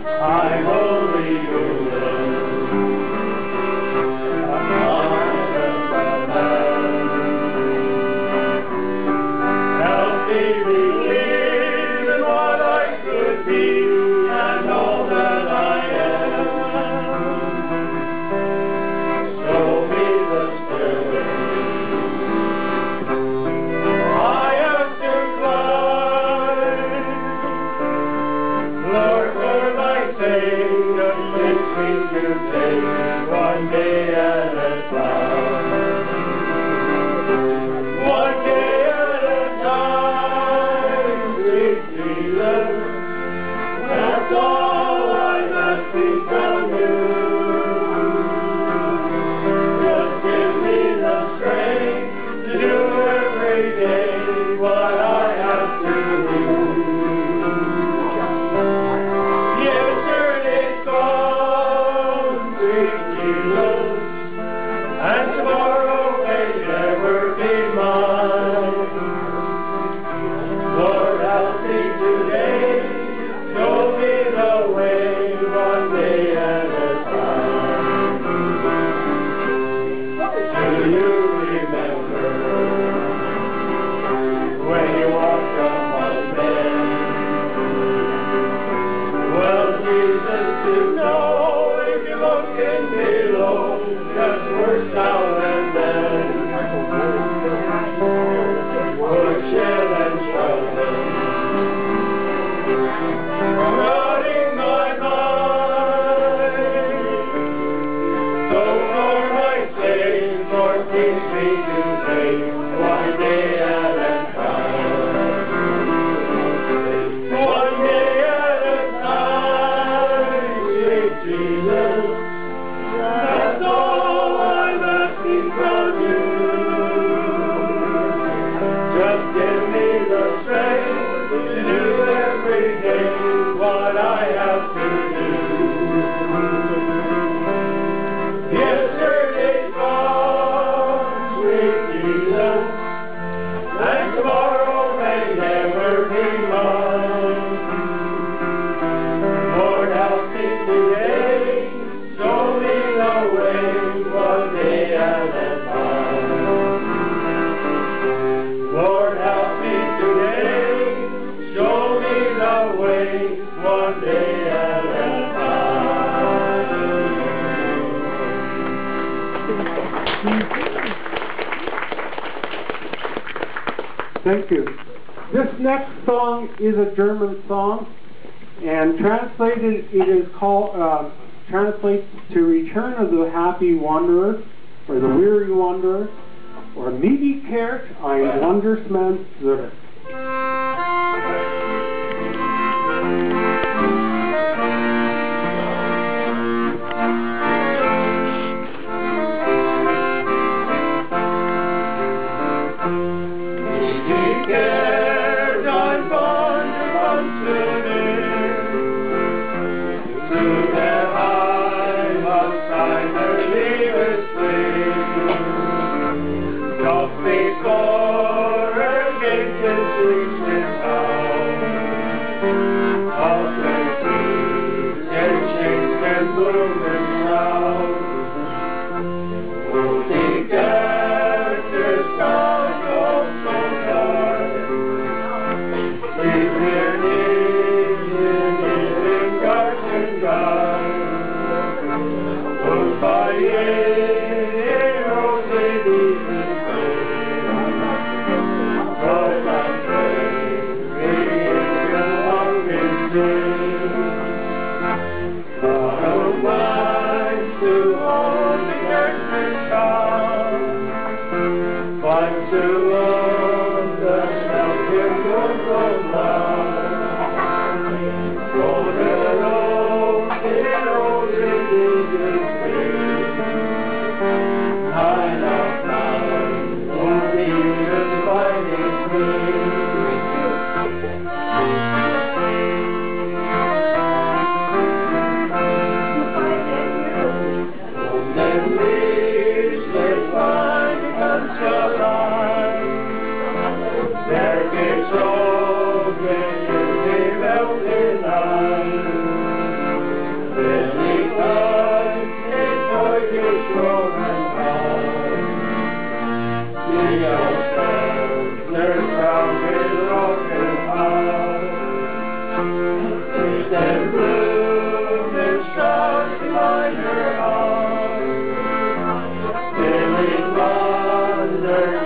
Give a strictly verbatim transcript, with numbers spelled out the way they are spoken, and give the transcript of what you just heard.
I'm only human. I'm not a man. Help me believe in what I could be and all that I am. Show me the Spirit. I have to climb. Lord, for my sake, assist me to take one day at a time. One day at a time, sweet Jesus. That's all I'm asking from you. Just give me the strength to do every day what I have to do. Yes, yesterday's gone, sweet Jesus, and tomorrow may never be mine. Lord, help me today, show me the way, one day at a time. Do you remember when you walked among men? Well, Jesus, to know if you look in below, just worse now than then. Bullshit and struggle, running my mind. So for my sake, Lord, teach me to take one day at a time. One day at a time, sweet Jesus. That's all I'm asking from you. Just give me the strength to do every day what I have to do. Yesterday's gone, sweet Jesus, and tomorrow may never be mine. Lord, help me today, show me the way, one day at a time. Lord, help me today, show me the way, one day at a time. Thank you. This next song is a German song, and translated it is called, uh, translates to Return of the Happy Wanderer, or the Weary Wanderer, or Wie kehrt ein Wandersmann zurück. Wie kehrt ein Wanderer zurück zu der Heimat seiner Liebespflicht. Doch bevor er geht, Earth.